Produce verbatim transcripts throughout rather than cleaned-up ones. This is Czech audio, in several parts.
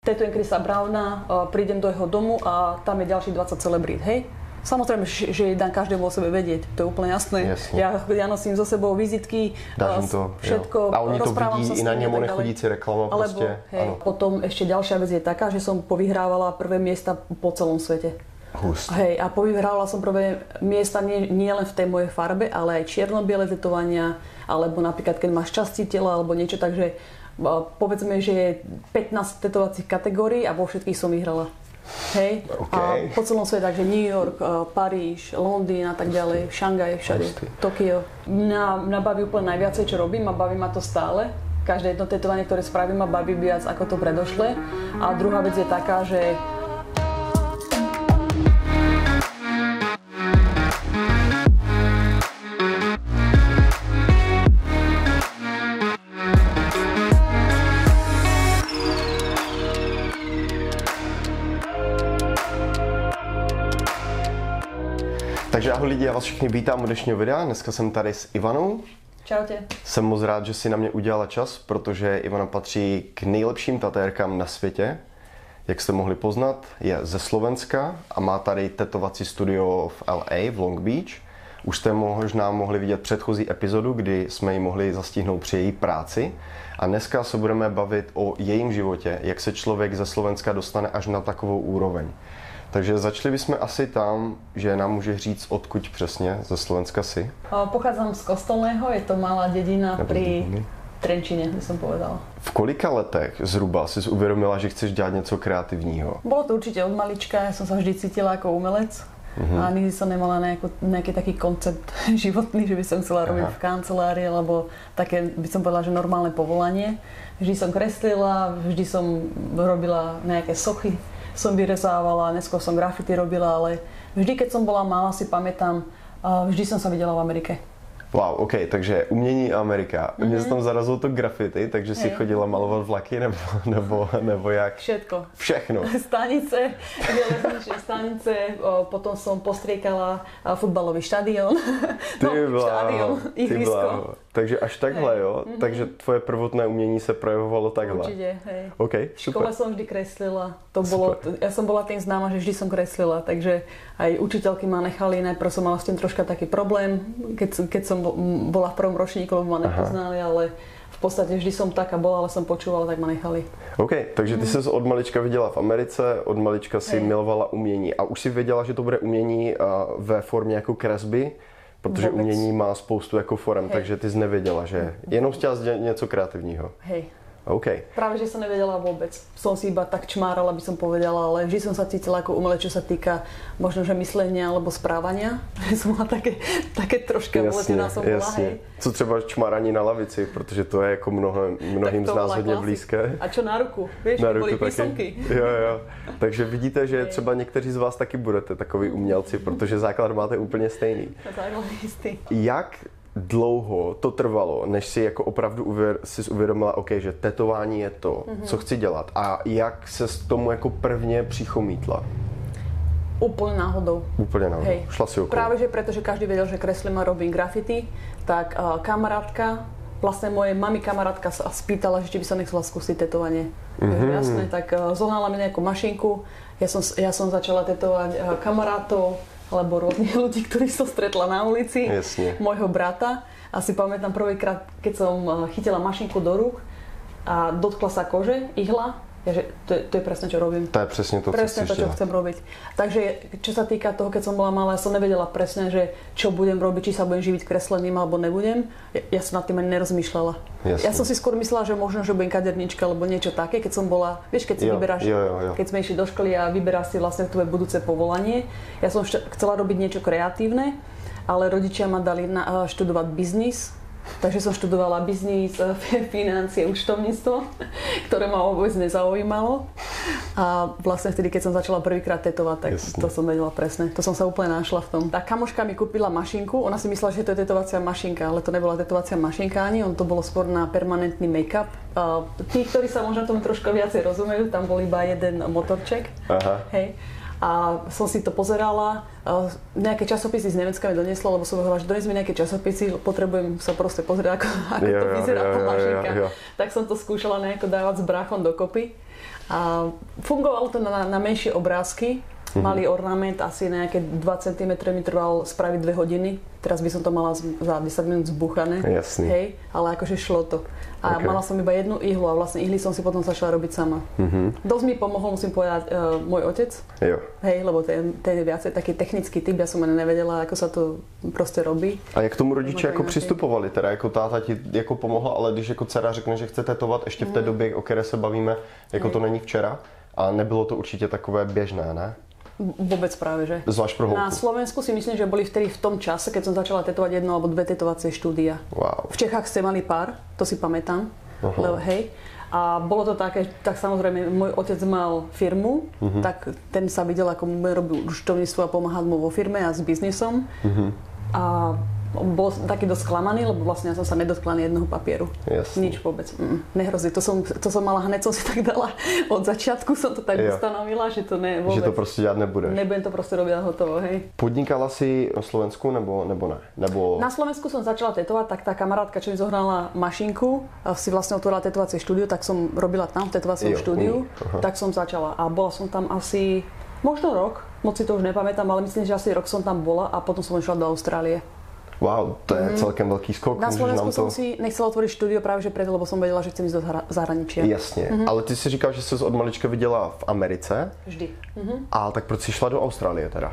tetujem Chrisa Browna, prídem do jeho domu a tam je ďalších dvadsať celebrit, hej? Samozrejme, že dám každému o sebe vedieť, to je úplne jasné. jasné. Ja, ja nosím so sebou vizitky, to, všetko, a oni to vidí, i na němu nechodí si reklama prostě. Hej, potom ešte ďalšia vec je taká, že som povyhrávala prvé miesta po celom svete. Hust. Hej, a povyhrávala som prvé miesta nie, nie len v tej mojej farbe, ale aj čierno-biele tetovania, alebo napríklad keď máš časti tela, alebo niečo, takže povedzme, že je pätnásť tetovacích kategórií a vo všetkých som vyhrala. Hej, okay. A po celom svete, takže New York, Paríž, Londýn a tak ďalej, Šangaj, všade, Tokio. Mňa, mňa baví úplne najviacej, čo robím a baví ma to stále. Každé jedno tetovanie, ktoré spravím, ma baví viac ako to predošle. A druhá vec je taká, že Takže ahoj lidi, já vás všichni vítám u dnešního videa. Dneska jsem tady s Ivanou. Čaute. Jsem moc rád, že si na mě udělala čas, protože Ivana patří k nejlepším tatérkám na světě. Jak jste mohli poznat, je ze Slovenska a má tady tetovací studio v L A, v Long Beach. Už jste možná mohli vidět předchozí epizodu, kdy jsme ji mohli zastihnout při její práci. A dneska se budeme bavit o jejím životě, jak se člověk ze Slovenska dostane až na takovou úroveň. Takže začali bychom asi tam, že nám může říct, odkud přesně ze Slovenska si. Pochádzam z Kostolného, je to malá dedina pri Trenčine, by som povedala. V kolika letech zhruba si uvědomila, že chceš dělat něco kreativního? Bolo to určite od malička, ja som sa vždy cítila ako umelec. Uh-huh. A nikdy som nemala nejaký, nejaký taký koncept životný, že by som chcela robiť v kancelárii, alebo také, by som povedala, že normálne povolanie. Vždy som kreslila, vždy som robila nejaké sochy, som vyrezávala, neskôr som grafity robila, ale vždy, keď som bola malá, si pamätám, vždy som sa videla v Amerike. Wow, ok, takže umění a Amerika. Mm-hmm. Mě se tam zarazilo to graffiti, takže si hey. chodila malovat vlaky nebo, nebo, nebo jak? Všetko. Všechno. Stanice, železničné stanice, potom som postriekala futbalový štadión. Ty no, štadión, ihrisko. Takže až takhle, hey. jo? Mm-hmm. Takže tvoje prvotné umění se projevovalo takhle. Určite, hej. Okay, v škole som vždy kreslila. To bolo, ja som bola tým známa, že vždy som kreslila, takže aj učiteľky ma nechali, najprv som mala s tým troška taký problém, keď, keď som bola v prvom ročníku, lebo ma nepoznali, Aha. ale v podstate vždy som taká bola, ale som počúvala, tak ma nechali. OK, takže ty mm. jsi od malička viděla v Americe, od malička si hey. milovala umění a už si věděla, že to bude umění ve formě jako kresby, protože Vůbec. umění má spoustu jako forem, hey. takže ty jsi nevěděla, že jenom chtěla dělat něco kreativního. Hej. Okay. Práve, že som nevedela vôbec. Som si iba tak čmárala, by som povedala, ale vždy som sa cítila ako umelec, čo sa týka možno, že myslenia alebo správania. Som mala také, také troška uletená som bola, hej. Co třeba čmárání na lavici, protože to je jako mnoho, mnohým z nás hodně blízké. A čo na ruku? Vieš, na ruku boli písomky. Jo, jo. Takže vidíte, že třeba někteří z vás taky budete takový umělci, protože základ máte úplně stejný. Základ jistý. Jak dlouho to trvalo, než si jako opravdu uvěr, si uvědomila, okay, že tetování je to, mm-hmm. co chci dělat, a jak se s tomu jako prvně přichomítla? Úplne náhodou. Úplne náhodou. Hej. Šla si okolo. Práve, že pretože každý vedel, že kreslím a robím graffiti, tak uh, kamarátka, vlastne moje mami kamarátka sa spýtala, že či by sa nechcela skúsiť tetovanie. Mm-hmm. Jasné, tak uh, zohnala mi nejakú mašinku, ja som, ja som začala tetovať uh, kamarátov, alebo rôznych ľudí, ktorých som stretla na ulici. Jasne. Môjho brata. A si pamätám prvýkrát, keď som chytila mašinku do rúk a dotkla sa kože, ihla, že to je, to je presne, čo robím. To je presne to, presne to, čo chcem robiť. Takže čo sa týka toho, keď som bola malá, ja som nevedela presne, že čo budem robiť, či sa budem živiť kreslením alebo nebudem. Ja, ja som nad tým ani nerozmýšľala. Jasne. Ja som si skôr myslela, že možno, že budem kadernička alebo niečo také, keď som bola, vieš, keď si jo, vyberáš, jo, jo, jo. keď sme išli do školy a vyberáš si vlastne tvoje budúce povolanie. Ja som chcela robiť niečo kreatívne, ale rodičia ma dali na, študovať biznis. Takže som študovala biznis, financie, účtovníctvo, ktoré ma vôbec nezaujímalo. A vlastne vtedy, keď som začala prvýkrát tetovať, tak Jasne. to som vedela presne. To som sa úplne našla v tom. Tá kamoška mi kúpila mašinku, ona si myslela, že to je tetovacia mašinka, ale to nebola tetovacia mašinka ani, on to bolo skôr na permanentný make-up. A tí, ktorí sa možno tomu troška viacej rozumejú, tam bol iba jeden motorček. Aha. Hej. A som si to pozerala, nejaké časopisy z Nemecka mi doniesla, lebo som hovorila, že dones mi nejaké časopisy, potrebujem sa proste pozrieť, ako, ako jo, to vyzerá jo, tá mašinka. Jo, jo. Tak som to skúšala nejako dávať s bráchom dokopy. A fungovalo to na, na menšie obrázky. Mm-hmm. Malý ornament, asi nejaké dva centimetre mi trval spraviť dve hodiny. Teraz by som to mala za desať minút zbuchané. Jasný. Hej, ale akože šlo to. A okay. Mala som iba jednu ihlu a vlastne ihly som si potom začala robiť sama. Mm-hmm. Dosť mi pomohol, musím povedať, uh, môj otec. Jo. Hej, lebo ten, ten je viacej taký technický typ, ja som ani nevedela, ako sa to proste robí. A jak tomu rodiče jako přistupovali? Teda jako táta ti jako pomohla, ale když jako dcera řekne, že chce tetovat ještě v té mm. době, o které se bavíme, jako Hej. To není včera. A nebylo to určitě takové běžné, ne? Vôbec práve, že. Zvlášť pro holku. Na Slovensku si myslím, že boli vtedy v tom čase, keď som začala tetovať jedno alebo dve tetovacie štúdia. Wow. V Čechách ste mali pár, to si pamätám. Lebo, hej. A bolo to také, tak samozrejme, môj otec mal firmu, uh-huh. tak ten sa videl, ako mu robil účtovníctvo a pomáhal mu vo firme a s biznisom. Uh-huh. A bol taký dosť sklamaný, lebo vlastne ja som sa nedotkla ani jednoho papieru. Jasne. Nič vôbec. Mm, nehrozí. To som, to som mala, hned som si tak dala. Od začiatku som to tak ustanovila, že to ne vôbec. Že to prostě dělat nebudeš. Nebudem to prostě robiť hotovo, hej. Podnikala si na Slovensku nebo, nebo ne? Nebo... Na Slovensku som začala tetovať, tak tá kamarátka, čo mi zohnala mašinku a si vlastne otvorila tetovacie štúdio, tak som robila tam v tetovacom štúdiu. Tak som začala a bola som tam asi možno rok, moc si to už nepamätám, ale myslím, že asi rok som tam bola a potom som išla do Austrálie. Wow, to je mm. celkem velký skok. Na Slovensku to... som si nechcela otvoriť štúdio práve že preto, lebo som vedela, že chcem ísť do zahraničia. Jasně, mm-hmm. Ale ty si říkal, že jsi od malička viděla v Americe. Vždy. Mm-hmm. A tak proč jsi šla do Austrálie teda?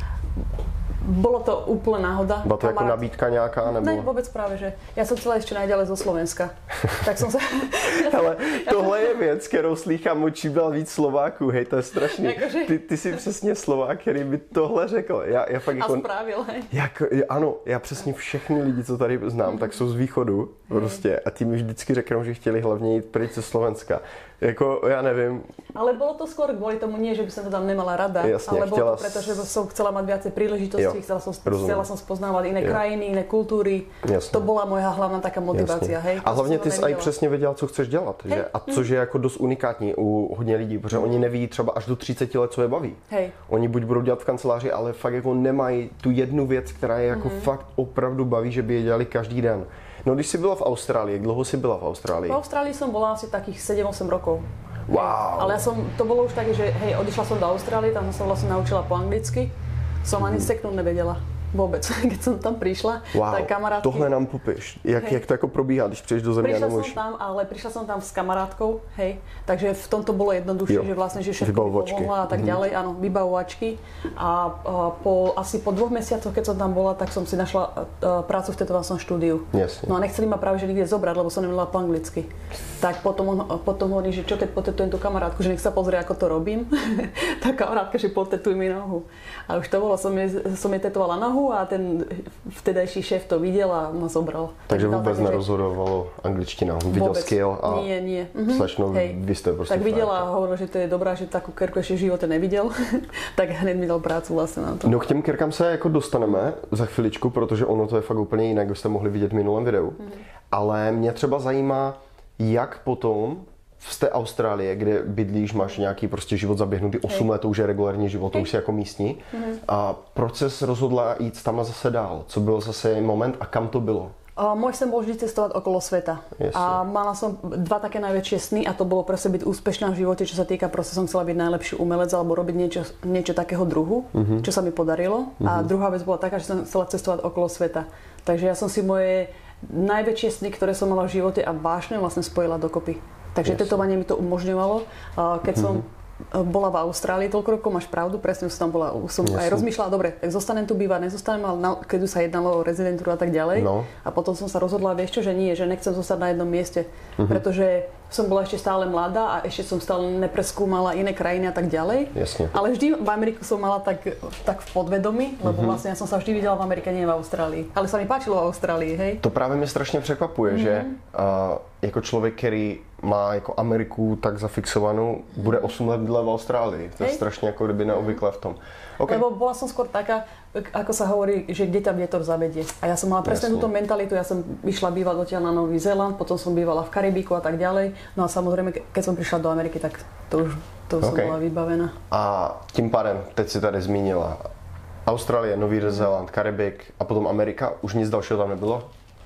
Bolo to úplne náhoda. Byla to Kamarát... jako nabídka nějaká? Nebo... Ne, vůbec právě, že. Já jsem chcela ještě najďalej zo Slovenska. Tak jsem se... Ale tohle je věc, kterou slýchám od čím dál víc Slováků, hej, to je strašný. Ty, ty jsi přesně Slovák, který by tohle řekl. Já, já fakt jako... A spravil, hej. Jak, ano, já přesně všechny lidi, co tady znám, mm. tak jsou z východu prostě a ti mi vždycky řeknou, že chtěli hlavně jít pryč ze Slovenska. Jako, já nevím. Ale bolo to skôr kvôli tomu, nie, že by som to tam nemala rada, Jasne, ale chtěla... bolo to preto, že som chcela mať viacej príležitostí, chcela som, chcela som spoznávať iné jo. krajiny, iné kultúry. Jasne. To bola moja hlavná taká motivácia. Hej? A hlavně ty jsi aj přesně věděla, co chceš dělat. Že? A což je jako dost unikátní u hodně lidí, protože mm. oni neví třeba až do třiceti let, co je baví. Hej. Oni buď budou dělat v kanceláři, ale fakt jako nemají tu jednu věc, která je jako mm. fakt opravdu baví, že by je dělali každý den. No když jsi byla v Austrálii, jak dlouho jsi byla v Austrálii? V Austrálii som bola asi takých sedem osem rokov. Wow. Hej. Ale ja som, to bolo už také, že hej, odišla som do Austrálie, tam som sa vlastne naučila po anglicky. Som ani seknúť nevedela. Vôbec. Keď som tam prišla, wow. tak kamarátky... Tohle nám popiš. Jak, jak to jako probíhá, když přijdeš do země? Prišla som tam, ale prišla som tam s kamarátkou, hej. Takže v tomto bolo jednoduchšie, že vlastne, že všetko mi pomohla a tak mm-hmm. ďalej. Áno, vybavovačky. A, a po, asi po dvoch mesiacoch, keď som tam bola, tak som si našla uh, prácu v tetovacom štúdiu. Jasne. No a nechceli ma práve že nikde zobrať, lebo som nevedela po anglicky. Tak potom, potom hovorím, že čo keď potetujem tú kamarátku, že nech sa pozrie, ako to robím. Tá kamarátka, že potetuj mi nohu. A už to bolo, som jej, som jej tetovala nohu a ten vtedajší šéf to viděl a ma zobral. Takže vůbec nerozhodovalo angličtina, viděl skill a nie, nie. slečno, vy jste prostě tak viděl a hovoril, že to je dobrá, že takú kerku ještě v živote neviděl, tak hned mi dal prácu vlastně na to. No k těm kerkám se jako dostaneme za chviličku, protože ono to je fakt úplně jinak, jak jste mohli vidět v minulém videu. Mm-hmm. Ale mě třeba zajímá, jak potom z té Austrálie, kde bydlíš, máš nějaký prostě život zaběhnutý, osm let, to už je regulární život, to už je jako místní. Mm-hmm. A proč ses rozhodla jít tam a zase dál? Co byl zase moment a kam to bylo? Uh, môj sen bol vždy cestovať okolo sveta. Yes, a mala som dva také najväčšie sny a to bolo proste byť úspešná v živote, čo sa týka, proste som chcela byť najlepší umelec alebo robiť niečo, niečo takého druhu, mm-hmm. čo sa mi podarilo. Mm-hmm. A druhá vec bola taká, že som chcela cestovať okolo sveta. Takže ja som si moje najväčšie sny, ktoré som mala v živote a vášne vlastne spojila dokopy. Takže yes. tetovanie mi to umožňovalo. Uh, keď som mm-hmm. bola v Austrálii toľko rokov, máš pravdu, presne som tam bola, som Jasne. aj rozmýšľala, dobre, tak zostanem tu bývať, nezostanem, ale keď sa jednalo o rezidentúru a tak ďalej. No. A potom som sa rozhodla, vieš čo, že nie, že nechcem zostať na jednom mieste, uh-huh. pretože som bola ešte stále mladá a ešte som stále nepreskúmala iné krajiny a tak ďalej. Jasne. Ale vždy v Ameriku som mala tak, tak v podvedomí, lebo uh-huh. vlastne ja som sa vždy videla v Amerike, nie v Austrálii. Ale sa mi páčilo v Austrálii, hej. To právě mě strašně překvapuje, uh-huh. že uh, jako člověk, který má jako Ameriku tak zafixovanou, bude osm let bydlet v Austrálii. To je Hej. strašně jako kdyby neobvyklé v tom. Okay. Lebo bola som skôr taká, ako sa hovorí, že kde ťa vietor zavedie. A ja som mala presne túto mentalitu, ja som išla bývať odtiaľ na Nový Zéland, potom som bývala v Karibiku a tak ďalej. No a samozrejme, keď som prišla do Ameriky, tak to už, to už okay. som bola vybavená. A tím pádem, teď si tady zmínila Austrálie, Nový Zéland, Karibik a potom Amerika, už nic dalšího tam nebylo?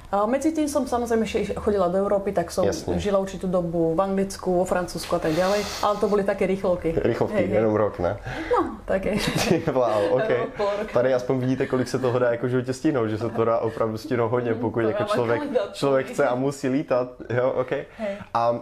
Medzi tým som samozrejme chodila do Európy, tak som Jasne. žila určitú dobu v Anglicku, vo Francúzsku a tak ďalej, ale to boli také rýchlovky. Rýchlovky, hej, jenom hej. Rok, ne? No, také. Wow, ok. Tady aspoň vidíte, kolik se toho dá jako životě stihnout, že se to dá opravdu stihnout hodně, pokud jako člověk, člověk chce a musí lítat, jo, ok. Hej. A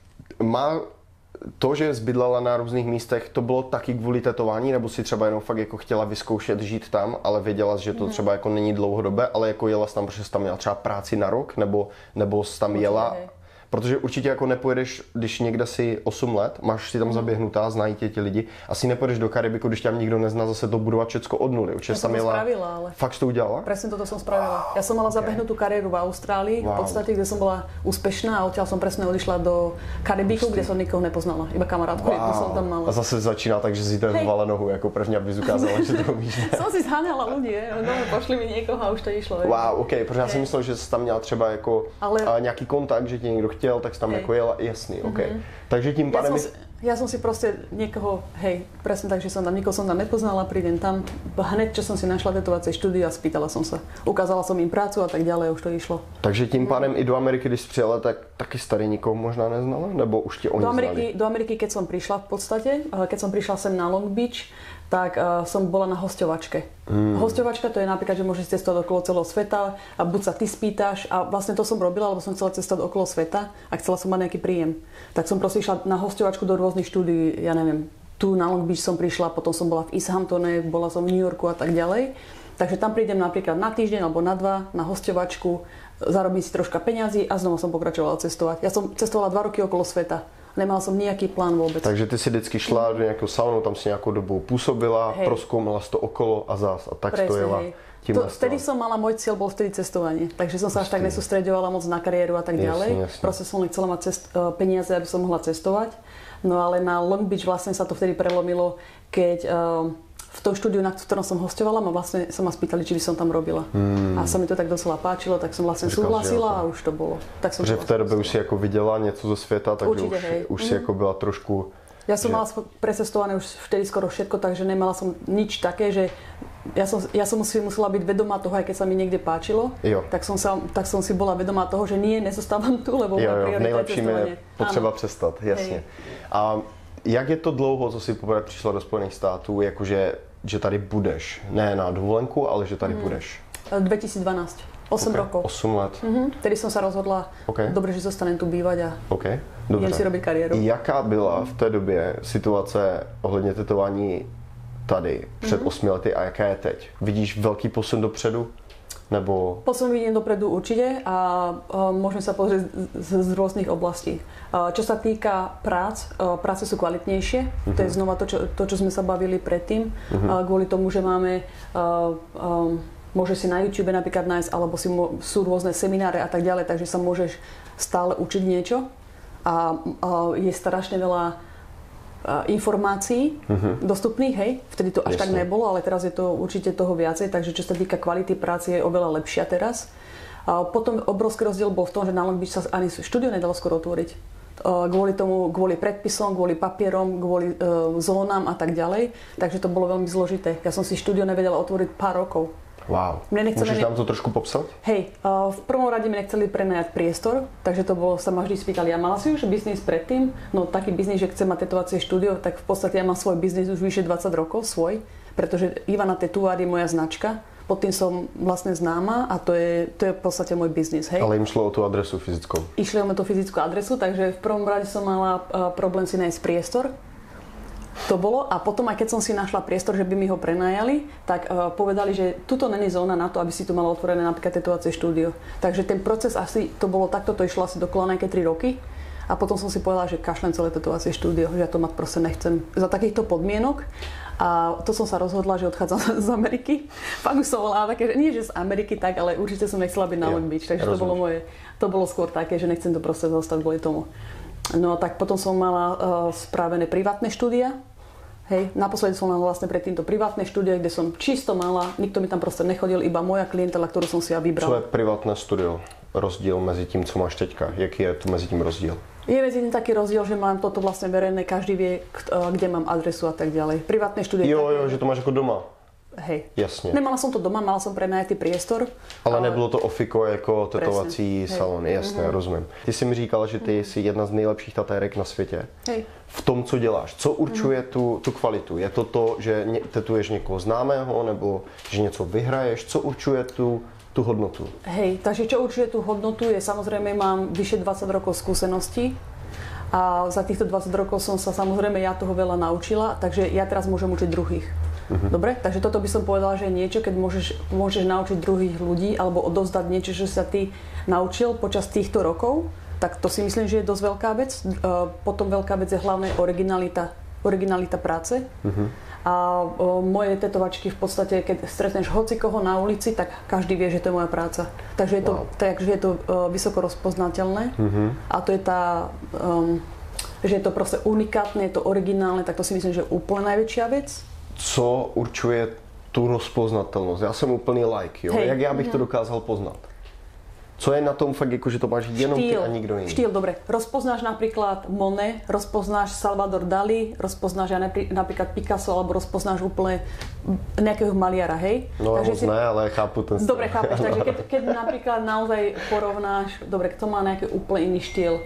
má to, že zbydlela na různých místech, to bylo taky kvůli tetování, nebo si třeba jenom fakt jako chtěla vyzkoušet žít tam, ale věděla, že to třeba jako není dlouhodobé, ale jako jela tam, protože jsi tam měla třeba práci na rok, nebo, nebo jsi tam jela, protože určitě jako nepojedeš, když někde si osm let, máš si tam zaběhnutá, znají tě ti lidi, asi nepojedeš do Karibiku, když tam nikdo nezná, zase to budovat všecko od nuly. Určitě som to jela... spravila, ale... Fakt to udělala? Presne toto som spravila. Ja som mala okay. zabehnutú kariéru v Austrálii, wow. v podstate, kde som bola úspešná a odtiaľ som presne odišla do Karibiku, kde som nikoho nepoznala, iba kamarátku, wow. som tam mala. A zase začíná tak, že si to zvala nohu, jako první, abys ukázala, že to umíš. Som si zháňala ľudí, no, pošli mi niekoho a už to išlo. Wow, ok, protože já si myslel, že jsi tam měla třeba jako ale... nějaký kontakt, že tě někdo chtěl, tak jsi tam hey. jako jela, jasný, ok. Mm-hmm. Takže tím pádem... Ja som, si, ja som si proste niekoho, hej, presne tak, že som tam, nikoho som tam nepoznala, prídem tam, hneď čo som si našla tetovacie štúdio a spýtala som sa. Ukázala som im prácu a tak ďalej, už to išlo. Takže tím pádem mm. i do Ameriky, když přijela, tak taky starý nikoho možná neznala? Nebo už ti oni do Ameriky, znali? Do Ameriky, keď som prišla v podstate, keď som prišla sem na Long Beach, tak uh, som bola na hosťovačke. Mm. Hosťovačka to je napríklad, že môžeš cestovať okolo celého sveta a buď sa ty spýtaš a vlastne to som robila, lebo som chcela cestovať okolo sveta a chcela som mať nejaký príjem. Tak som proste išla na hosťovačku do rôznych štúdií, ja neviem, tu na Long Beach som prišla, potom som bola v East Hamptone, bola som v New Yorku a tak ďalej. Takže tam prídem napríklad na týždeň alebo na dva na hosťovačku, zarobím si troška peňazí a znova som pokračovala cestovať. Ja som cestovala dva roky okolo sveta. Nemal som nejaký plán vôbec. Takže ty si vždycky šla do nejakého salonu, tam si nejakou dobu pôsobila, proskoumala si to okolo a zás. A tak presne, to jela. To, vtedy som mala, môj cieľ bol vtedy cestovanie. Takže som sa až tak nesústreďovala moc na kariéru a tak ďalej. Jasne, jasne. Proste som len chcela mať cest, peniaze, aby som mohla cestovať. No ale na Long Beach vlastne sa to vtedy prelomilo, keď uh, v tom štúdiu, na ktorom som hosťovala, ma vlastne sa ma spýtali, či by som tam robila. Hmm. A sa mi to tak docela páčilo, tak som vlastne Říkal, súhlasila a už to bolo. Tak som že v té době už si jako viděla něco zo světa, takže Určite, už, už si mm. jako byla trošku... Ja som že... mala precestované už vtedy skoro všetko, takže nemala som nič také, že ja som, ja som si musela byť vedomá toho, aj keď sa mi niekde páčilo, jo. tak som, sa, tak som si bola vedomá toho, že nie, nezostávam tu, lebo moja priorita je cestovanie. Je potřeba Áno. přestat, jasně. Hej. A jak je to dlouho, co si poprvé přišla do Spojených států, jakože že tady budeš, ne na dovolenku, ale že tady hmm. budeš? dvetisícdvanásť, osem okay. rokov. osm let. Mm-hmm. Tedy som sa rozhodla, okay. dobre, že zostanem tu bývať a okay. idem si robiť kariéru. Jaká byla v té době situace ohledně tetování tady před mm-hmm. osmi lety a jaká je teď? Vidíš velký posun dopředu? Nebo... Posun vidím dopredu určite a, a môžeme sa pozrieť z, z rôznych oblastí. A, čo sa týka prác, a, práce sú kvalitnejšie. Mm-hmm. To je znova to čo, to, čo sme sa bavili predtým. Mm-hmm. A, kvôli tomu, že máme... A, a, môžeš si na YouTube napríklad nájsť, alebo si, sú rôzne semináre a tak ďalej, takže sa môžeš stále učiť niečo. A, a je strašne veľa informácií uh-huh. dostupných, hej. Vtedy to až Jasne. tak nebolo, ale teraz je to určite toho viacej, takže čo sa týka kvality práce je oveľa lepšia teraz. A potom obrovský rozdiel bol v tom, že na Long Beach sa ani štúdio nedalo skoro otvoriť. Kvôli tomu, kvôli predpisom, kvôli papierom, kvôli uh, zónam a tak ďalej. Takže to bolo veľmi zložité. Ja som si štúdio nevedela otvoriť pár rokov. Wow. Môžeš nám to trošku popsať? Hej, uh, v prvom rade mi nechceli prenajať priestor, takže to bolo, sa ma vždy spýtali, ja mala si už biznis predtým? No taký biznis, že chcem mať tetovacie štúdio, tak v podstate ja mám svoj biznis už vyše dvadsať rokov, svoj, pretože Ivana Tattoo Art je moja značka, pod tým som vlastne známa a to je, to je v podstate môj biznis, hej. Ale im šlo o tú adresu fyzickou. Išli o tú fyzickú adresu, takže v prvom rade som mala uh, problém si nájsť priestor. To bolo a potom aj keď som si našla priestor, že by mi ho prenajali, tak uh, povedali, že tuto není zóna na to, aby si tu mala otvorené napríklad tetovacie štúdio. Takže ten proces asi to bolo takto, to išlo asi dokola nejaké tri roky a potom som si povedala, že kašlem celé tetovacie štúdio, že ja to mať proste nechcem za takýchto podmienok. A to som sa rozhodla, že odchádzam z Ameriky. Fakt už som volala také, že nie že z Ameriky tak, ale určite som nechcela byť na Long Beach, takže to bolo moje, to bolo skôr také, že nechcem to proste zostať kvôli tomu. No tak potom som mala uh, spravené privátne štúdia. Hej, naposledy som mala vlastne pred týmto privátne štúdia, kde som čisto mala, nikto mi tam proste nechodil, iba moja klientela, ktorú som si ja vybrala. Co je privátne studio? Rozdíl mezi tím, co máš teďka? Jaký je tu mezi tím rozdíl? Je medzi tým taký rozdiel, že mám toto vlastne verejné, každý vie, kde mám adresu a tak ďalej. Privátne štúdio. Jo, jo, že to máš ako doma. hej. Jasně. Nemala som to doma, mala som prenajatý priestor. Ale, ale nebylo to ofiko jako tetovací presne. salon, jasně, mm-hmm. rozumím. Ty jsi mi říkala, že ty jsi jedna z nejlepších tatérek na světě. Hej. V tom, co děláš, co určuje mm-hmm. tu, tu kvalitu? Je to to, že tetuješ někoho známého, nebo že něco vyhraješ? Co určuje tu, tu hodnotu? Hej, takže čo určuje tú hodnotu je, samozrejme mám vyše dvadsať rokov skúseností. A za týchto dvadsať rokov som sa samozrejme ja toho veľa naučila, takže ja teraz môžem učiť druhých. Uh-huh. Dobre? Takže toto by som povedala, že je niečo, keď môžeš, môžeš naučiť druhých ľudí alebo odovzdať niečo, čo sa ty naučil počas týchto rokov, tak to si myslím, že je dosť veľká vec. Potom veľká vec je hlavne originalita, originalita práce. Uh-huh. A o, moje tetovačky v podstate, keď stretneš hocikoho na ulici, tak každý vie, že to je moja práca. Takže je to, wow. takže je to uh, vysoko rozpoznateľné. Mm-hmm. A to je tá, um, že je to proste unikátne, je to originálne, tak to si myslím, že je úplne najväčšia vec. Co určuje tu rozpoznatelnost? Já jsem úplný like, jo? Hej. Jak já bych mm-hmm. to dokázal poznat? Co je na tom fakt, jako, že to máš jenom štýl, ty a nikdo jiný? Štýl, dobre. Rozpoznáš napríklad Monet, rozpoznáš Salvador Dali, rozpoznáš ja napríklad Picasso, alebo rozpoznáš úplne nejakého maliara, hej? No takže si... ne, ale chápu ten styl. Dobre, chápeš, takže keď, keď napríklad naozaj porovnáš, dobre, kto má nejaký úplne iný štýl,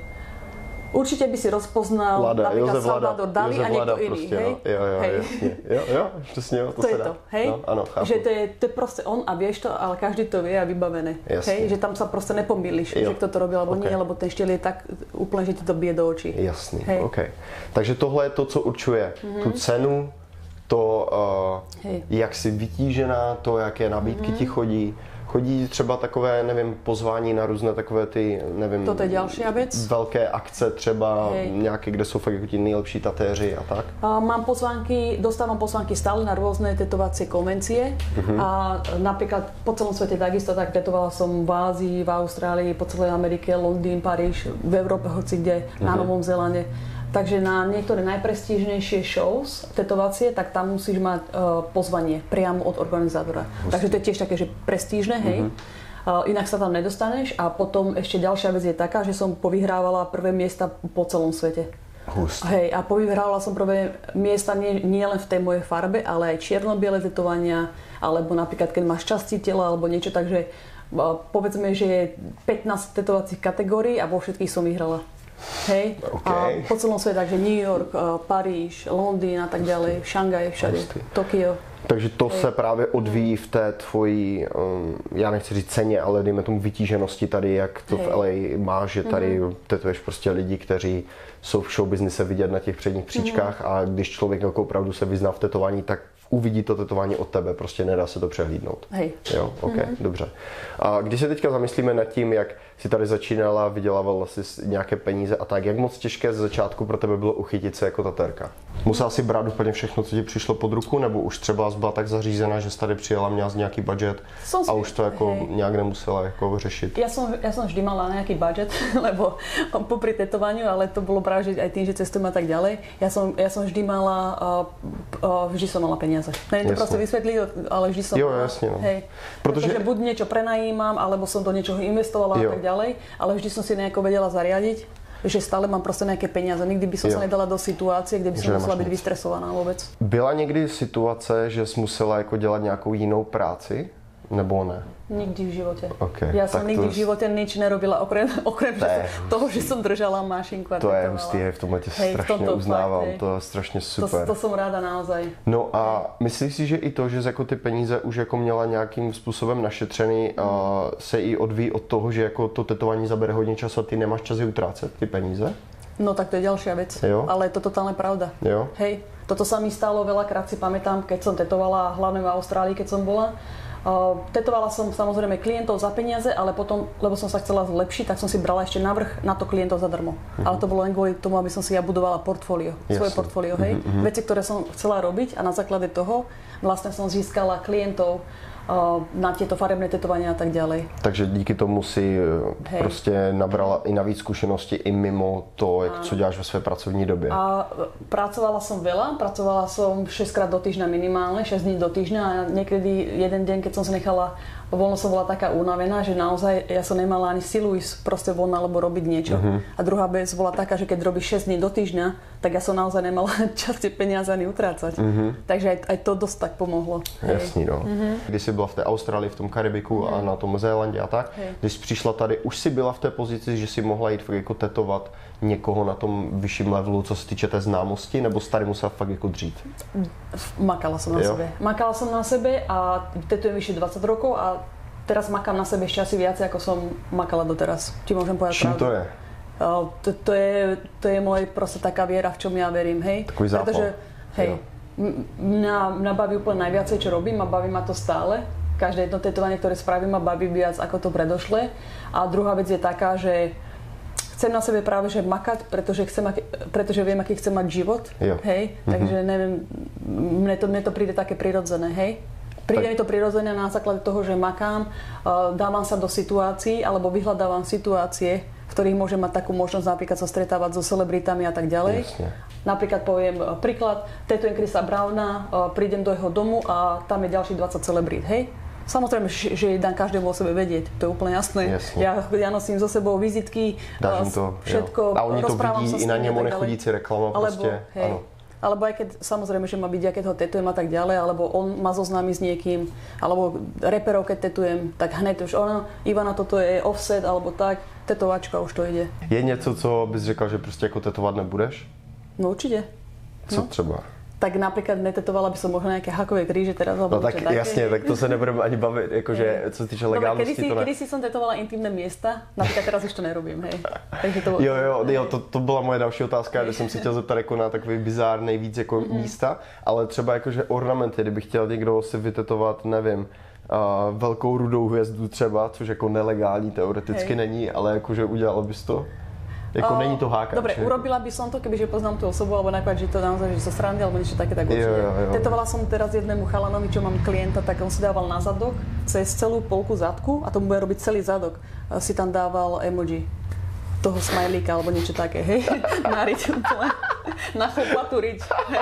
určitě by si rozpoznal Vlada, například Josef Salvador Dali Josef a někdo Vlada jiný, prostě, hej? No. Jo, jo, hej. jasně. Jo, jo, přesně, to, to se je dá. to, hej? No, ano, chápu. Že to je, to je prostě on a vieš to, ale každý to vie a vybavené, hej? Že tam sa prostě nepomýliš, že kto to robil, alebo okay. nie, lebo ten štýl je tak úplně, že ti to bije do očí. Jasný, hej. OK. Takže tohle je to, co určuje mm-hmm. tu cenu, to, uh, jak jsi vytížená, to, jaké nabídky mm-hmm. ti chodí. Chodí třeba takové, nevím, pozvání na různé takové ty, nevím, toto je další věc. Velké akce třeba, hej. Nějaké, kde jsou fakt jako ti nejlepší tatéři a tak? A mám pozvánky, dostávam pozvánky stále na různé tetovacie konvencie uh-huh. a například po celom světě takisto, tak tetovala som v Ázii, v Austrálii, po celé Amerike, Londýn, Paríž, v Európe, hoci kde, uh-huh. na Novom Zélande. Takže na niektoré najprestížnejšie shows tetovacie, tak tam musíš mať uh, pozvanie priamo od organizátora. Hustý. Takže to je tiež také, že prestížne, hej. Mm-hmm. Uh, inak sa tam nedostaneš. A potom ešte ďalšia vec je taká, že som povyhrávala prvé miesta po celom svete. Hustý. Hej, a povyhrávala som prvé miesta nie, nie len v tej mojej farbe, ale aj čierno-biele tetovania, alebo napríklad keď máš časti tela, alebo niečo, takže uh, povedzme, že je pätnásť tetovacích kategórií a vo všetkých som vyhrala. Hej, okay. A po celom svete, takže New York, Paríž, Londýn a tak ďalej, Šangaj, všade, Tokio. Takže to hej. se právě odvíjí v té tvojí, um, já nechci říct ceně, ale dejme tomu vytíženosti tady, jak to hej. v L A máš, že tady mm-hmm. tetuješ prostě lidi, kteří jsou v showbiznise vidět na těch předních příčkách mm-hmm. a když člověk jako opravdu se vyzná v tetování, tak uvidí to tetování od tebe, prostě nedá se to přehlídnout. Hej. Jo, ok, mm-hmm. dobře. A když se teďka zamyslíme nad tím, jak jsi tady začínala, vydělávala jsi nějaké peníze a tak, jak moc těžké ze začátku pro tebe bylo uchytit se jako tatérka? Musela si brát úplně všechno, co ti přišlo pod ruku, nebo už třeba byla tak zařízená, že jsi tady přijela, měla nějaký budget a už to jako hej. nějak nemusela jako řešit? Já jsem, já jsem vždy mala nějaký budget, lebo popri tetovaniu, ale to bylo právě že aj tým, že cestujem a tak ďalej. Já jsem, já jsem vždy mala, uh, uh, vždy jsem mala peniaze. Nevím to prostě vysvětlit, ale vždy jsem jo, mala. Jasně, no. Hej. Protože... Protože buď niečo prenajímam, alebo som do niečoho investovala jo. a tak ďalej, ale vždy som si nejako vedela zariadiť, že stále mám prostě nějaké peníze. Nikdy by som jo. sa nedala do situácie, kde by som musela být vystresovaná vůbec. Byla někdy situace, že jsi musela jako dělat nějakou jinou práci? Nebo ne? Nikdy v živote. Okay, ja som nikdy to... v živote nič nerobila, okrem, okrem že toho, že som držala mašinku a to je hustý, hej, v tomhle tě hej, strašně v tomto uznávám, fakt, to je strašně super. To, to som ráda naozaj. No a myslíš si, že i to, že jako ty peníze už jako měla nějakým způsobem našetřený, mm. a se i odvíjí od toho, že jako to tetování zabere hodně času a ty nemáš čas je utrácet, ty peníze? No tak to je ďalšia vec, jo? Ale je to totálne pravda. Jo? Hej, toto sa mi stalo veľakrát, si pamätám, keď som tetovala, hlavne v Austrálii, keď som bola. Uh, tetovala som samozrejme klientov za peniaze, ale potom, lebo som sa chcela zlepšiť, tak som si brala ešte navrch na to klientov zadarmo. Mm-hmm. Ale to bolo len kvôli tomu, aby som si ja budovala portfólio, svoje portfólio, hej. Mm-hmm. Veci, ktoré som chcela robiť a na základe toho vlastne som získala klientov uh, na tieto farebné tetovania a tak ďalej. Takže díky tomu si hej. prostě nabrala i navíc zkušenosti i mimo to, jak, co děláš ve své pracovní době. A pracovala som veľa, pracovala som šesť krát do týždňa minimálne, šesť dní do týždňa a niekedy jeden deň, keď som si nechala voľno som bola taká unavená, že naozaj ja som nemala ani silu ísť proste von alebo robiť niečo. Uh-huh. A druhá vec bola taká, že keď robíš šesť dní do týždňa, tak ja som naozaj nemala čas tie peniaze ani utrácať. Uh-huh. Takže aj, aj to dosť tak pomohlo. Jasný, no. Uh-huh. Když jsi byla v té Austrálii, v tom Karibiku uh-huh. a na tom Zélandě a tak, hej. Když jsi přišla tady, už si byla v té pozici, že si mohla jít fakt jako tetovat někoho na tom vyšším levelu, co se týče té známosti, nebo jsi tady musela fakt jako dřít? Makala som na jo. sebe. Makala som na sebe a tetujem vyššie dvadsať rokov a teraz makám na sebe ešte asi viacej, ako som makala doteraz. Ti môžem povedať Čím pravdu. to je? Uh, to, to je? To je môj proste taká viera, v čom ja verím, hej. Takový zápal. Pretože, hej, mňa, mňa baví úplne najviacej, čo robím a baví ma to stále. Každé jedno tetovanie, ktoré spravím, ma baví viac ako to predošle. A druhá vec je taká, že chcem na sebe práve že makať, pretože, chcem, pretože viem, aký chcem mať život, jo. Hej. Mm-hmm. Takže neviem, mne to, mne to príde také prirodzené, hej. Príde tak mi to prirodzené na základe toho, že makám, dávam sa do situácií alebo vyhľadávam situácie, v ktorých môžem mať takú možnosť napríklad sa stretávať so celebritami a tak ďalej. Jasne. Napríklad poviem príklad, tetujem Chrisa Browna, prídem do jeho domu a tam je ďalší dvadsať celebrít, hej. Samozrejme, že dám každému o sebe vedieť, to je úplne jasné. Ja, ja nosím so sebou vizitky, to, všetko, a oni to vidí i na němu nechodící reklama prostě, hej, ano. Alebo aj keď, samozrejme, že ma vidia, keď ho tetujem a tak ďalej, alebo on ma zoznámi s niekým, alebo reperov, keď tetujem, tak hned už ono, Ivana, toto je offset, alebo tak, tetovačka, už to ide. Je něco, co bys řekla, že prostě jako tetovat nebudeš? No určite. Co no. třeba? Tak napríklad netetovala by som možno nejaké hakové kríže teraz. No tak jasne, tak to sa nebudeme ani baviť, akože co sa týče legálnosti. Dobre, to ne... kedy si som tetovala intimné miesta, napríklad teraz už to nerobím, hej. Takže to... Jo, jo, jo, to, to byla moje další otázka, kde jsem si chtěl zeptat jako na takový bizár nejvíc jako mm-hmm. místa, ale třeba jakože ornamenty, kdyby chtěl někdo si vytetovat, nevím, uh, velkou rudou hvězdu třeba, což jako nelegální teoreticky hej. Není, ale jakože udělal bys to? Jako uh, není to hákač. Dobre, že? Urobila by som to, kebyže poznám tú osobu, alebo napríklad, že to naozaj, že zo srandy, alebo niečo také, tak určite. Tetovala som teraz jednému chalanovi, čo mám klienta, tak on si dával na zadok, cez celú polku zadku, a to bude robiť celý zadok, si tam dával emoji toho smajlíka, alebo niečo také, hej, na riť úplne, na choplatú riť, hej.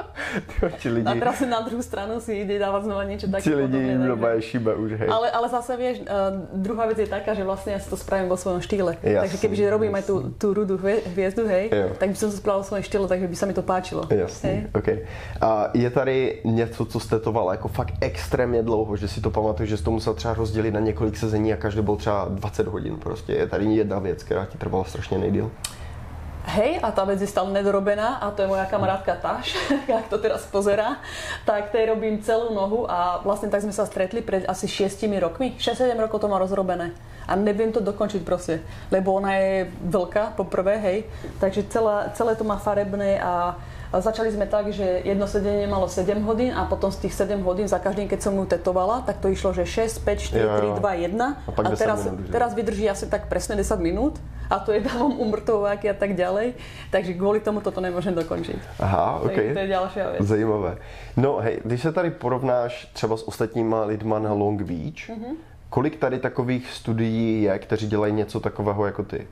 Lidi... A teraz si na druhú stranu si ide dávať znova niečo také. Ti lidi im doma šíbe už, hej. Ale, ale zase vieš, uh, druhá vec je taká, že vlastne ja si to spravím vo svojom štýle. Jasný, takže kebyže robím aj tú, tú rudú hviezdu, hej, jo. Tak by som to spravil vo svojom štýle, takže by sa mi to páčilo. Jasný, OK. A je tady něco, co jste tetovala jako fakt extrémně dlouho, že si to pamatuješ, že jsi to musel třeba rozdělit na několik sezení a každý byl třeba dvacet hodin prostě. Je tady jedna věc, která ti trvala strašně nejdýl? Hej, a tá vec je stále nedorobená a to je moja kamarátka Taš, jak to teraz pozerá, tak tej robím celú nohu a vlastne tak sme sa stretli pred asi šiestimi rokmi, šesť sedem rokov to má rozrobené a neviem to dokončiť proste, lebo ona je veľká poprvé, hej, takže celé, celé to má farebné a začali sme tak, že jedno sedenie malo sedem hodín a potom z tých sedem hodín za každým, keď som ju tetovala, tak to išlo, že šesť, päť, štyri, tri, dva, jeden a, a teraz, teraz vydrží asi tak presne desať minút a to je dávam umrtováky a tak ďalej, takže kvôli tomu toto nemôžem dokončiť. Aha, ok. To je ďalšia vec. Zajímavé. No hej, když se tady porovnáš třeba s ostatníma lidma na Long Beach, mm-hmm. kolik tady takových studií je, kteří dělají něco takového jako ty?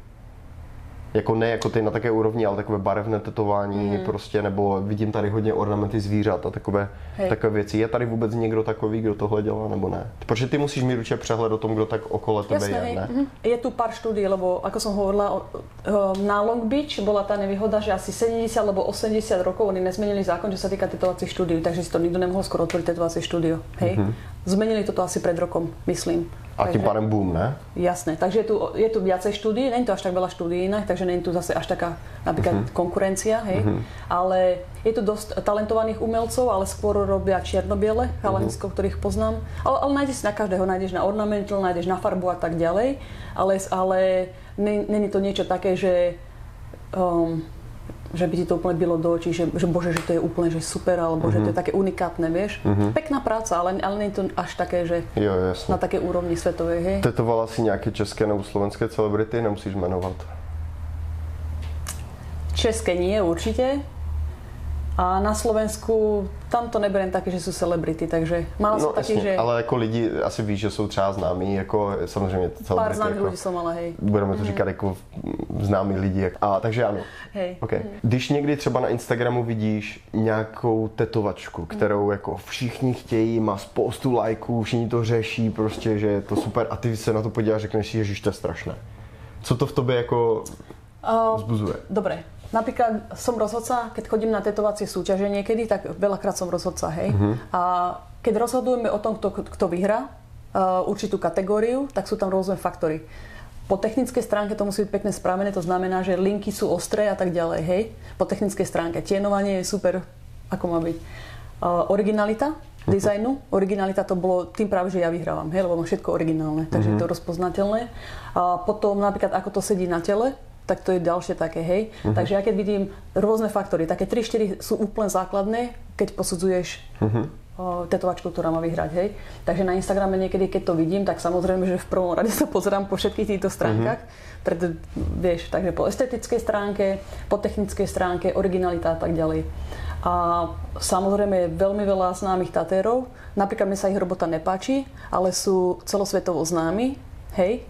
Jako ne jako ty na také úrovni, ale takové barevné tetování mm. prostě, nebo vidím tady hodně ornamenty zvířat a takové, takové věci. Je tady vůbec někdo takový, kdo tohle dělá, nebo ne? Protože ty musíš mít určitě přehled o tom, kdo tak okolo tebe Jasné, je, ne? Mm-hmm. Je tu pár štúdií, lebo ako som hovorila, na Long Beach bola tá nevýhoda, že asi sedemdesiat alebo osemdesiat rokov oni nezmenili zákon, čo sa týka tetovacích štúdií, takže si to nikto nemohol skoro otvoriť tetovacie štúdio. Hej? Mm-hmm. Zmenili toto asi pred rokom, myslím. A tím pádem boom, ne? Jasné, takže je tu, je tu viacej štúdií, není to až tak veľa štúdií inak, takže není tu zase až taká napríklad uh-huh. konkurencia, hej. Uh-huh. Ale je tu dosť talentovaných umelcov, ale skôr robia čierno-biele, chalanisko, uh-huh. ktorých poznám. Ale, ale nájdeš si na každého, nájdeš na ornamental, nájdeš na farbu a tak ďalej, ale, ale není to niečo také, že um, že by ti to úplne bylo do očí, že, že bože, že to je úplne že super, alebo uh-huh. že to je také unikátne, vieš. Uh-huh. Pekná práca, ale, ale nie je to až také, že jo, jasne. Na také úrovni svetovej, hej. Tetovala si nejaké české nebo slovenské celebrity, nemusíš menovat? České nie, určite. A na Slovensku tam to neberiem také, že jsou celebrity, takže mala no, jsem taky, jasně, že... ale jako lidi asi víš, že jsou třeba známí, jako samozřejmě celebrity. Pár známých jako, lidí jsou ale hej. Budeme to říkat jako známí lidi. A takže ano. Hej. Okay. Mm. Když někdy třeba na Instagramu vidíš nějakou tetovačku, kterou jako všichni chtějí, má spoustu lajků, všichni to řeší, prostě, že je to super a ty se na to podíváš a řekneš si, ježiš, to je strašné. Co to v tobě jako uh, vzbuzuje? Dobre. Napríklad som rozhodca, keď chodím na tetovacie súťaže niekedy, tak veľakrát som rozhodca, hej. Uh-huh. A keď rozhodujeme o tom, kto, kto vyhrá uh, určitú kategóriu, tak sú tam rôzne faktory. Po technickej stránke to musí byť pekne spravené, to znamená, že linky sú ostré a tak ďalej, hej. Po technickej stránke tienovanie je super, ako má byť. Uh, originalita dizajnu, originalita to bolo tým práve, že ja vyhrávam, hej, lebo mám všetko originálne, takže uh-huh. to je rozpoznateľné. A potom napríklad, ako to sedí na tele, tak to je ďalšie také, hej. Uh-huh. Takže ja keď vidím rôzne faktory, také tri štyri sú úplne základné, keď posudzuješ uh-huh. o, tetovačku, ktorá má vyhrať, hej. Takže na Instagrame niekedy, keď to vidím, tak samozrejme, že v prvom rade sa pozerám po všetkých týchto stránkach, uh-huh. preto, vieš, takže po estetickej stránke, po technickej stránke, originalita a tak ďalej. A samozrejme je veľmi veľa známych tatérov, napríklad mne sa ich robota nepáči, ale sú celosvetovo známi, hej.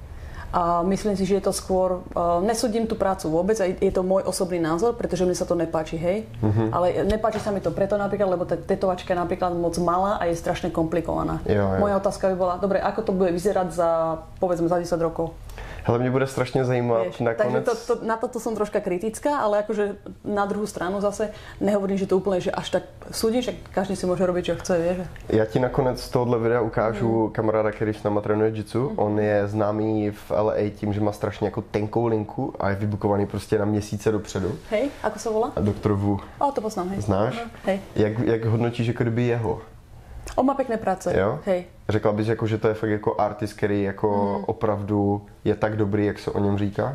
A myslím si, že je to skôr, uh, nesúdim tú prácu vôbec, a je to môj osobný názor, pretože mne sa to nepáči, hej. Uh-huh. Ale nepáči sa mi to preto napríklad, lebo tá tetovačka je napríklad moc malá a je strašne komplikovaná. Jo, jo. Moja otázka by bola, dobre, ako to bude vyzerať za, povedzme, za desať rokov? Hele, mě bude strašně zajímat Vieš, nakonec... Takže to, to, na toto som troška kritická, ale akože na druhou stranu zase nehovorím, že to úplně, že až tak súdím, že každý si může robiť, čo chce, vieš. Já ti nakonec z tohohle videa ukážu mm. kamaráda, který s náma trénuje jiu-jitsu. Mm. On je známý v L A tím, že má strašně jako tenkou linku a je vybukovaný prostě na měsíce dopředu. Hej, ako sa volá? A doktor Wu. O, to poznám, hej. Znáš? Uh-huh. Hej. Jak, jak hodnotíš jako kdyby jeho? On má pekné práce, jo? Hej. Řekla bys, jako, že to je fakt jako artist, který jako mm. opravdu je tak dobrý, jak se o něm říká?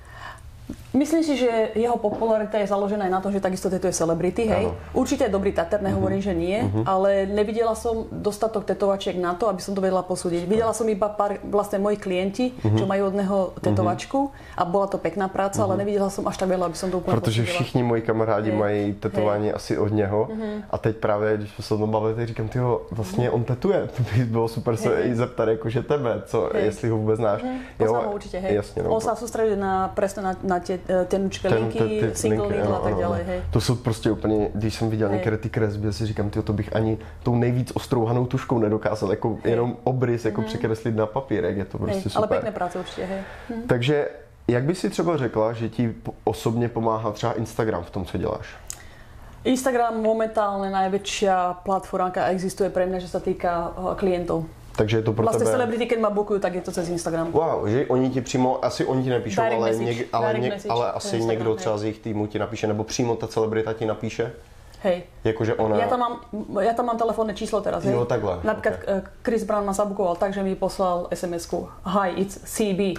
Myslím si, že jeho popularita je založená aj na tom, že takisto tetuje celebrity, hej. Ano. Určite je dobrý tatér, nehovorím, uh-huh. že nie, uh-huh. ale nevidela som dostatok tetovačiek na to, aby som to vedela posúdiť. Videla som iba pár vlastne moji klienti, uh-huh. čo majú od neho tetovačku a bola to pekná práca, uh-huh. ale nevidela som až tak veľa, aby som to úplne Protože posúdila. Všichni moji kamarádi hej. mají tetování hej. asi od něho uh-huh. a teď právě, když jsme se o tom bavili, tak říkám, tyjo, vlastně uh-huh. on tetuje, to by bylo super se hej. zeptat, jakože tebe, co, hej. jestli ho vůbec znáš. Uh-huh. Poznám ho určite, hej. Jasně, no. On sa sústredí na, presne na, na tie tenučké linky, single needle a tak ďalej, hej. To jsou prostě úplně, když jsem viděl hej. některé ty kresby, si říkám, tyjo, to bych ani tou nejvíc ostrouhanou tuškou nedokázal, jako hej. jenom obrys, jako mm. překreslit na papírek, je to prostě hej. super. Ale pěkné práce určitě, hej. Hm. Takže, jak by si třeba řekla, že ti osobně pomáhá třeba Instagram v tom, co děláš? Instagram momentálne najväčšia platforma, aká existuje pre mňa, že sa týka klientov. Takže je to pro vlastně tebe... celebrity, keď ma bookujú, tak je to cez Instagram. Wow, že oni ti přímo, asi oni ti nepíšou, direct ale, message, něk, ale, něk, message, ale asi Instagram, někdo hej. třeba z jejich týmu ti napíše, nebo přímo ta celebrita ti napíše? Hej. Jakože ona... Ja tam mám, ja tam mám telefónne číslo teraz, hej. Jo, takhle. Napríklad okay. Chris Brown ma zabukoval tak, že mi poslal es em esku. Hi, it's C B.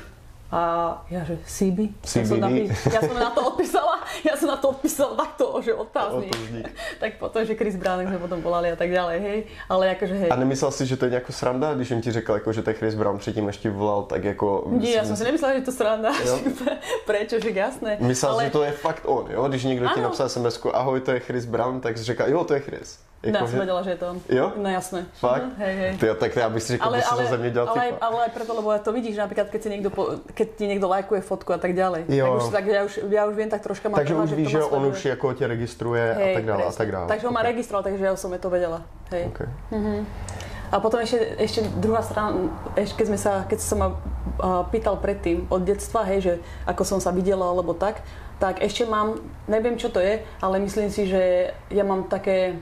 A ja, že C B? C B D? Ja som, napí- ja som na to odpísala, ja som na to odpísala takto, že otáznik. Otáznik. Tak potom, že Chris Brown, sme potom volali a tak ďalej, hej. Ale akože hej. A nemyslel si, že to je nějakou sranda, když on ti řekl, jako, že to je Chris Brown, předtím než ti volal, tak jako... Nie, ja som si nemyslela, že to sranda. Prečo, že jasné. Myslel ale... že to je fakt on, jo? Když někdo ano. ti napsal es em esku, ahoj, to je Chris Brown, tak jsi řekl, jo, to je Chris. Jako, no, já jsem věděla, že je to on. Jo? No jasné. Fakt? Uh-huh, hej, hej. Tyjo, tak já bych si řekl, že si to ze mě dělal ale, typa. ale aj preto, lebo to vidíš, napríklad, keď, si niekto po, keď ti niekto lajkuje fotku a tak ďalej. Jo. Tak, už, tak ja, už, ja už viem tak troška má takže už víš, že on už jako tě registruje hej, a tak dále a tak dále. Takže on okay. ma registroval, takže ja som je to vedela. Hej. Okay. Uh-huh. A potom ešte, ešte druhá strana, ešte keď, sme sa, keď sa ma uh, pýtal predtým od detstva, hej, že ako som sa videla alebo tak, tak ešte mám, neviem čo to je, ale myslím si, že ja mám také,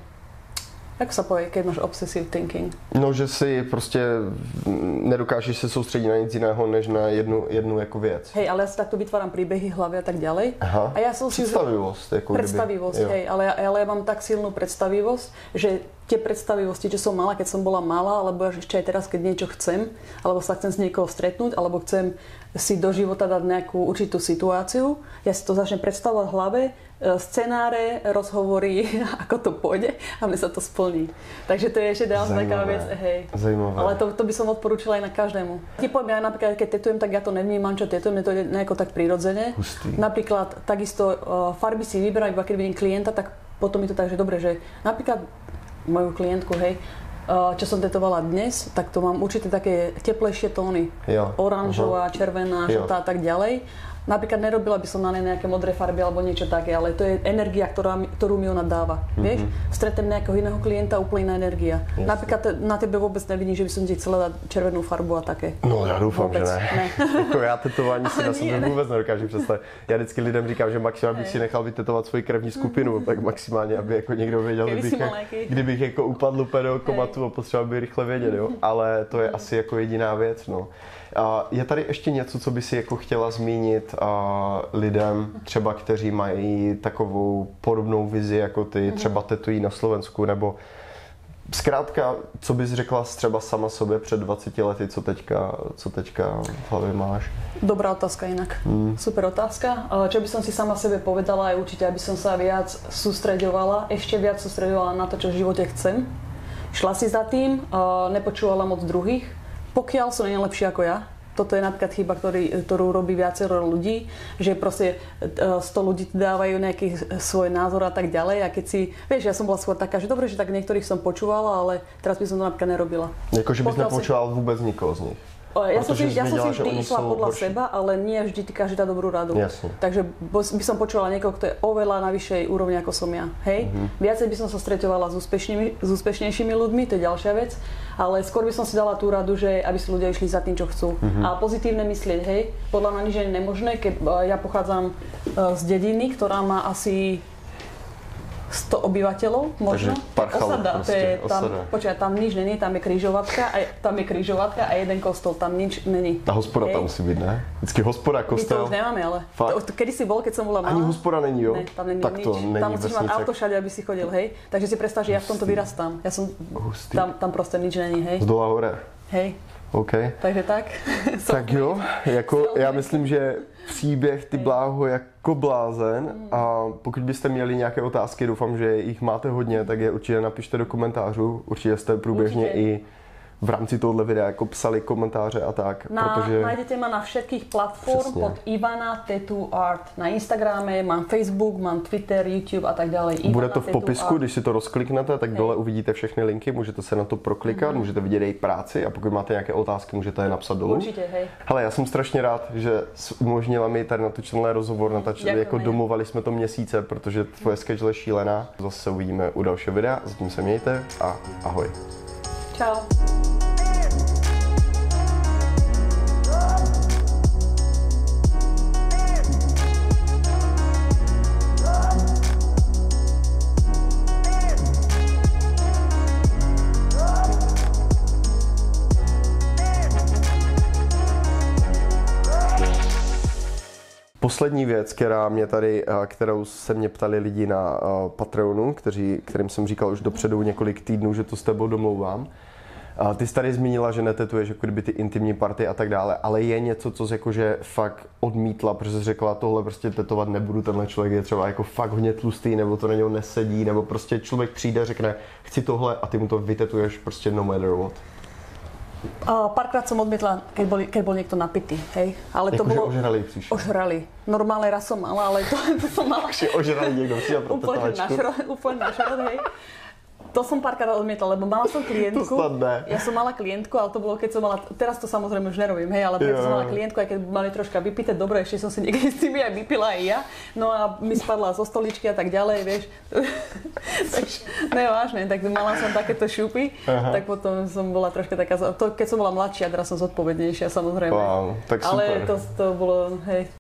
jak sa povie, keď máš obsessive thinking? No, že si prostě nedokážeš se soustředit na nic jiného, než na jednu, jednu jako věc. Hej, ale ja si takto vytváram príbehy v hlave a tak ďalej. Aha. A ja som Představivosť. Jako predstavivosť, kdyby. hej, ale, ale ja mám tak silnú predstavivosť, že tie predstavivosti, čo som mala, keď som bola malá, alebo ešte aj teraz, keď niečo chcem, alebo sa chcem s niekoho stretnúť, alebo chcem si do života dať nejakú určitú situáciu, ja si to začnem predstavovať v hlave, scenáre, rozhovory, ako to pôjde a mne sa to splní. Takže to je ešte ďalšia taká vec. Hej. Zajímavé. Ale to, to by som odporúčila aj na každému. Ti poviem, ja napríklad, keď tetujem, tak ja to nevnímam, čo tetujem, je to nejako tak prirodzene. Hustý. Napríklad takisto uh, farby si vyberám, iba keď vidím klienta, tak potom je to tak, že dobre, že napríklad moju klientku, hej, čo som tetovala dnes, tak to mám určite také teplejšie tóny. Jo. Oranžová, uh-huh. červená, žltá a tak ďalej. Napríklad nerobila by som na nej nejaké modré farby alebo niečo také, ale to je energia, ktorá, ktorú mi ona dáva. Mm-hmm. Vieš? Stretnem nejakého iného klienta, úplne iná energia. Yes. Napríklad na tebe vôbec nevidím, že by som ti chcela dať červenú farbu a také. No já doufám, vůbec, že ne. ne. Jako já tetování si na sebe vůbec nedokážu představit. Já vždycky lidem říkám, že maximálně bych si nechal vytetovat svoji krevní skupinu, tak maximálně, aby jako někdo věděl, kdybych, jak, kdybych jako upadl úplně do komatu a potřeboval by rychle vědět, jo. Ale to je mm. asi jako jediná věc, no. A je tady ještě něco, co by si jako chtěla zmínit a lidem, třeba kteří mají takovou podobnou vizi jako ty, třeba tetují na Slovensku, nebo zkrátka, co bys řekla třeba sama sobě před dvaceti lety, co teďka, co teďka v hlavě máš? Dobrá otázka inak. Hmm. Super otázka. Čo by som si sama sebe povedala, je určite, aby som sa viac sústreďovala, ešte viac sústreďovala na to, čo v živote chcem. Šla si za tým, nepočúvala moc druhých. Pokiaľ sú najlepší ako ja, toto je napríklad chyba, ktorý, ktorú robí viacero ľudí, že proste sto ľudí dávajú nejaký svoj názor a tak ďalej a keď si, vieš, ja som bola skôr taká, že dobre, že tak niektorých som počúvala, ale teraz by som to napríklad nerobila. Jako, že bys nepočúval si... vôbec nikoho z nich? Ja som, si, ja som si vždy išla podľa horší. Seba, ale nie vždy ty každý dá dobrú radu. Jasne. Takže by som počúvala niekoho, kto je oveľa na vyššej úrovni ako som ja. Hej? Mm-hmm. Viacej by som sa streťovala s, úspešnými, s úspešnejšími ľuďmi, to je ďalšia vec. Ale skôr by som si dala tú radu, že aby si ľudia išli za tým, čo chcú. Mm-hmm. A pozitívne myslieť, hej? Podľa mňa nič je nemožné, keď ja pochádzam z dediny, ktorá má asi sto obyvateľov, možno. Osada, to je tam, počkaj, tam nič není, tam je križovatka a tam je križovatka a jeden kostol, tam nič není. Ta hospoda tam musí být, ne? Vždycky hospoda, kostel. My to už nemáme, ale to, kedy si bol, keď som bola malá. Ani hospoda není, jo? Ne, tam není tak nič. To není tam musíš mať auto všade, aby si chodil, hej? Takže si predstav, že ja v tomto vyrastám. Ja som, tam, tam proste nič není, hej? Z dola hore. Hej. OK. Takže tak. Tak jo, jako já myslím, že příběh ty Bláho jako blázen a pokud byste měli nějaké otázky, doufám, že jich máte hodně, tak je určitě napište do komentářů. Určitě jste průběžně určitě. I v rámci tohohle videa jako psali komentáře a tak. Na, protože... Nájdete ma na všetkých platform pod Ivana Tattoo Art. Na Instagrame, mám Facebook, mám Twitter, YouTube a tak dále. Bude to v popisku, když si to rozkliknete, tak dole uvidíte všechny linky, můžete se na to proklikat, mm-hmm. můžete vidět její práci a pokud máte nějaké otázky, můžete je napsat dolů. Určitě, hej. Hele, já jsem strašně rád, že umožnila mi tady natočený rozhovor, natačili, jako domovali jsme to měsíce, protože tvoje sketch je šílená. Zase se uvidíme u dalšího videa, zatím se mějte a ahoj. Čau. Poslední věc, která mě tady, kterou se mě ptali lidi na Patreonu, kteří, kterým jsem říkal už dopředu několik týdnů, že to s tebou domlouvám. Ty jsi tady zmínila, že netetuješ jako kdyby ty intimní party a tak dále, ale je něco, co jsi jakože fakt odmítla, protože jsi řekla, tohle prostě tetovat nebudu, tenhle člověk je třeba jako fakt hodně tlustý, nebo to na něho nesedí, nebo prostě člověk přijde, řekne, chci tohle a ty mu to vytetuješ prostě no matter what. Uh, párkrát som odmietla, keď bol, keď bol niekto napitý, hej. Ale to jako, bolo... ožralý přišel. Ožralý. Normálne raz som mala, ale to, to som mala... Takže ožralý niekto přišel pro tetovačku. Úplne na šrot, hej. To som párkrát odmietla, lebo mala som klientku. To snad ne. Ja som mala klientku, ale to bolo, keď som mala... Teraz to samozrejme už nerobím, hej, ale keď som mala klientku, aj keď mali troška vypité, dobre, ešte som si niekedy s tými aj vypila aj ja. No a mi spadla zo stoličky a tak ďalej, vieš. Takže, ne, vážne, tak mala som takéto šupy, Aha. tak potom som bola troška taká... To, keď som bola mladšia, teraz som zodpovednejšia, samozrejme. Wow, tak super. Ale to, to bolo, hej,